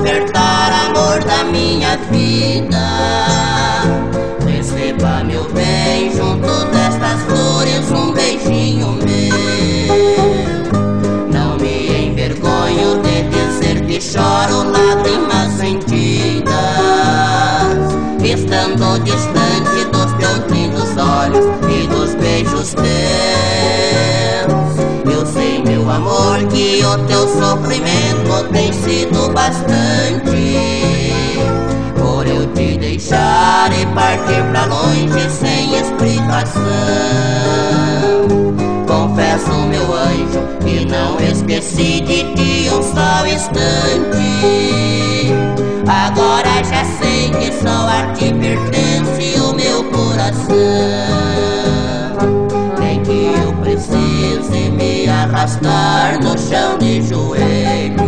despertar, amor da minha vida. Receba, meu bem, junto destas flores, um beijinho meu. Não me envergonho de dizer que choro lágrimas sentidas, estando distante dos teus lindos olhos e dos beijos teus. Eu sei, meu amor, que o teu sofrimento tem sido bastante, por eu te deixar e partir pra longe sem explicação. Confesso, meu anjo, que não esqueci de ti um só instante. Agora já sei que só a ti pertence o meu coração. Nem que eu precise me arrastar no chão de joelhos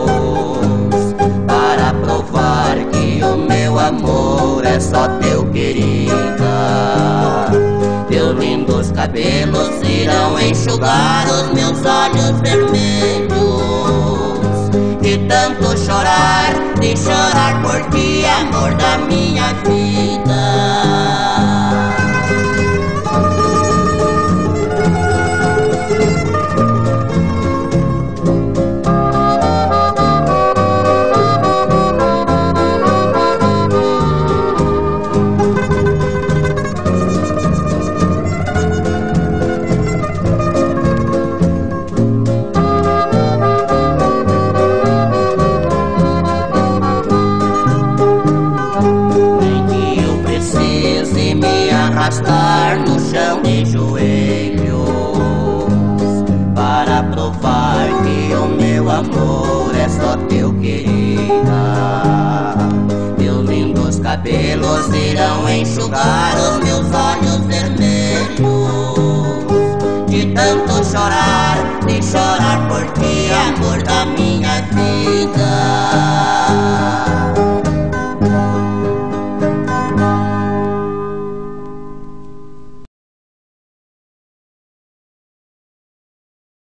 para provar que o meu amor é só teu, querida. Teus lindos cabelos irão enxugar os meus olhos vermelhos de tanto chorar, de chorar por ti, amor da minha vida. Arrastar no chão de joelhos para provar que o meu amor é só teu, querida. Teus lindos cabelos irão enxugar os meus olhos vermelhos de tanto chorar, de chorar por ti, amor da minha vida.